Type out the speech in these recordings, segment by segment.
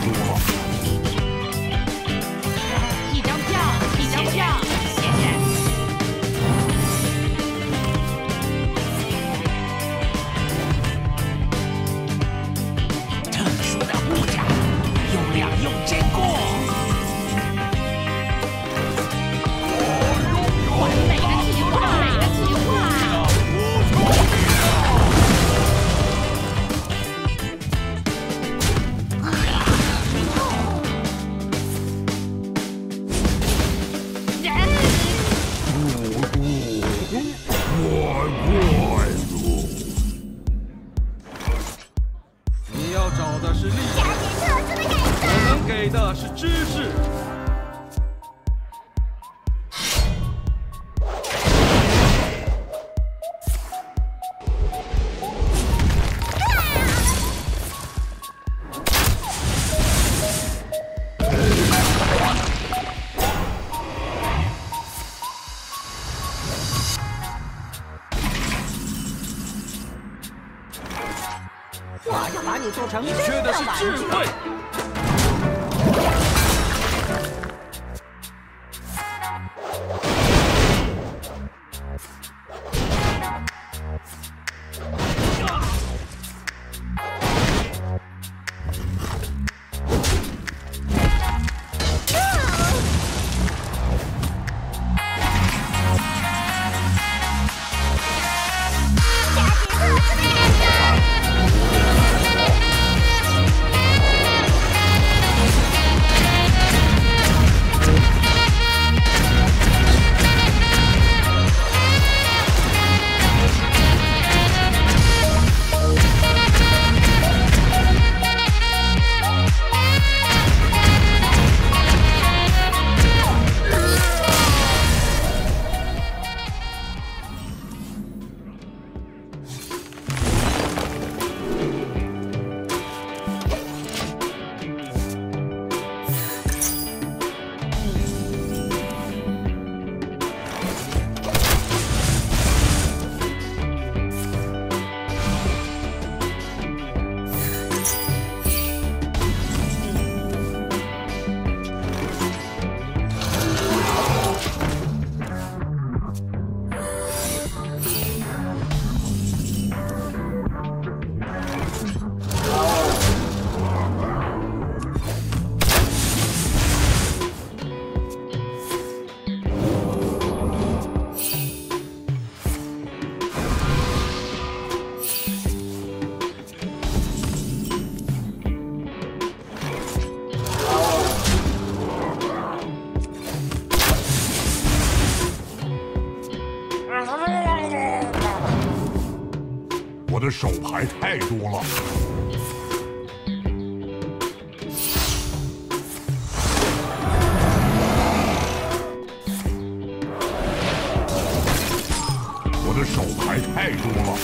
多了。 一张票，一张票，谢谢。特殊的物件，又亮又坚固。完美的计划，完美的计划。 你要找的是力量，我们给的是知识。 我要把你做成你缺的是智慧。 我的手牌太多了。我的手牌太多了。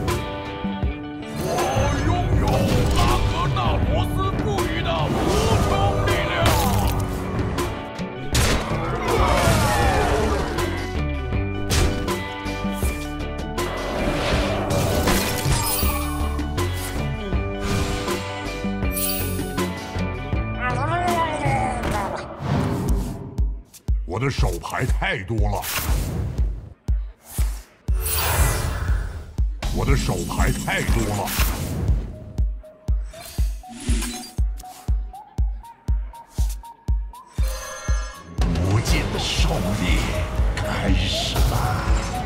我拥有拉格纳罗斯赋予的无穷力量。 我的手牌太多了，我的手牌太多了，无尽的狩猎开始了。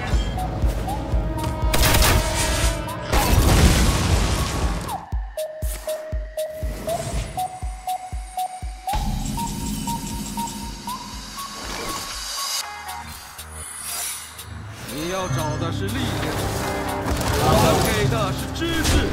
你要找的是力量，我们给的是知识。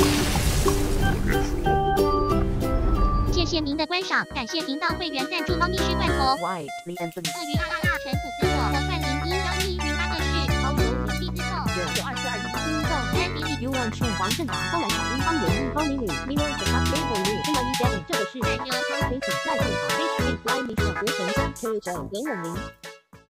谢谢您的观赏，感谢频道会员赞助猫咪吃罐头。 Why the Anthony？ 鳄鱼哈哈哈，陈虎自我，红冠01111824，毛球子地之后，9221安迪丽幽暗炫黄正达，东南小英方圆一方美女 ，Mirror the top table 女，111 这个是奶牛康飞请赖正好，H A Fly 米小胡神山，车诊严永林。